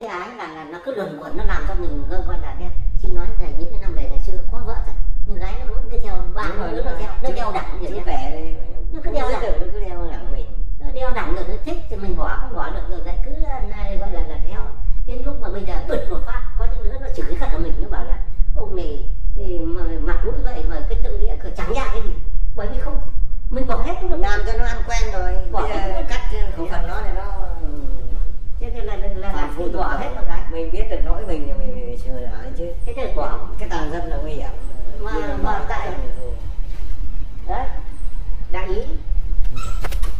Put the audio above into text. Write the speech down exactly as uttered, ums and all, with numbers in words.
cái ái là, là nó cứ luẩn quẩn, nó làm cho mình gọi là đen. Chị nói thầy những cái năm về ngày xưa có vợ thật, nhưng gái nó vẫn cứ theo ba đứa nó theo, nó đeo đẳng vậy. Chú vẻ nó cứ đeo đẳng, nó cứ đeo đẳng mình. Nó đeo đẳng rồi nó thích thì mình bỏ không bỏ được, rồi lại cứ này gọi là là theo. Đến lúc mà bây giờ bật một phát, có những đứa nó chửi cả mình, nó bảo là ông này thì mà mặt mũi vậy mà cái tâm địa chẳng ra cái gì, bởi vì không mình bỏ hết nó làm cho nó ăn quen rồi, bỏ bây hết giờ cắt khẩu phần nó này nó thế nên là là, là, là phụ bỏ hết một cái. Mình biết được lỗi mình thì mình phải sửa đổi chứ. Thế thì bỏ cái tàn dâm là nguy hiểm mà mà tại đấy đại ý